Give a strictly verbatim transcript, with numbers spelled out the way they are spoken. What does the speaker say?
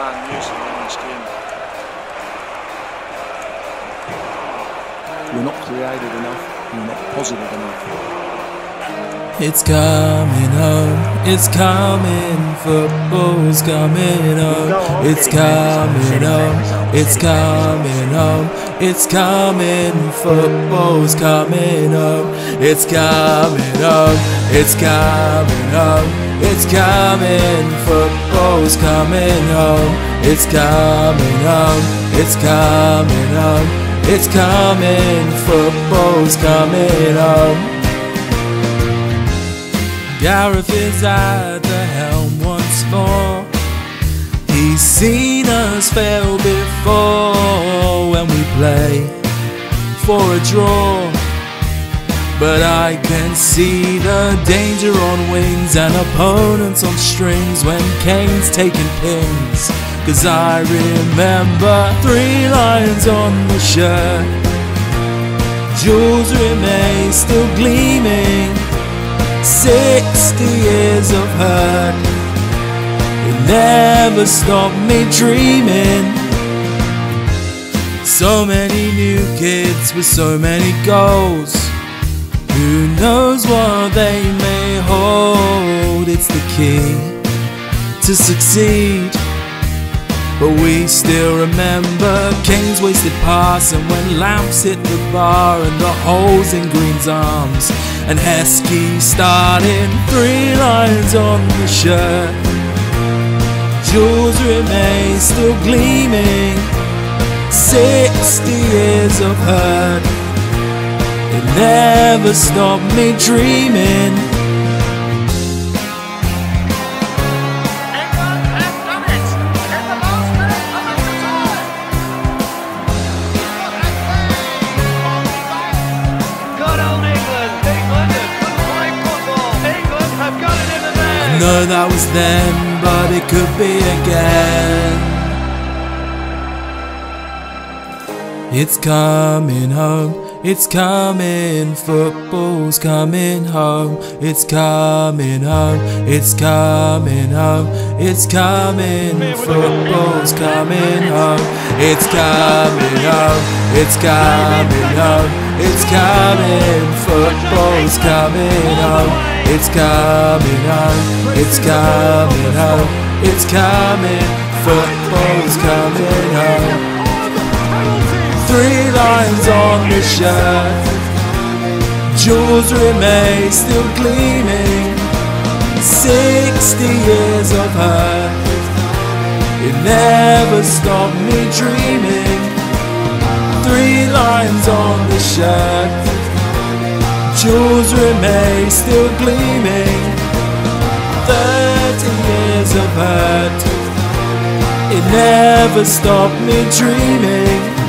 man using in this game. We're not creative enough, we're not positive enough. It's coming home, it's coming, football's coming home. It's coming home, it's coming home. It's coming, football's coming home. It's coming home, it's coming home. It's coming, football's coming home. It's coming home, it's coming home. It's coming, football's coming home. Gareth is at the helm once more. He's seen us fail before when we play for a draw. But I can see the danger on wings and opponents on strings when Kane's taking pins. Cause I remember three lines on the shirt, Jules Rimet still gleaming, sixty years of hurt. It never stopped me dreaming. So many new kids with so many goals. Who knows what they may hold? It's the key to succeed. But we still remember Kane's wasted pass, and when Lamps hit the bar and the holes in Green's arms, and Heskey starting three lines on the shirt. Jules Rimet still gleaming, sixty years of hurt. It never stopped me dreaming. England have done it in the last minute of extra time. Good old England. England have good playing football. England have got it in the net. I know that was then, but it could be again. It's coming home, it's coming, football's coming home. It's coming home, it's coming home. It's coming, football's coming home. It's coming home, it's coming home. It's coming, football's coming home. It's coming home, it's coming home. It's coming, football's coming home. Three lines on the shirt, Jules Rimet still gleaming, sixty years of hurt. It never stopped me dreaming. Three lines on the shirt, Jules Rimet still gleaming, thirty years of hurt. It never stopped me dreaming.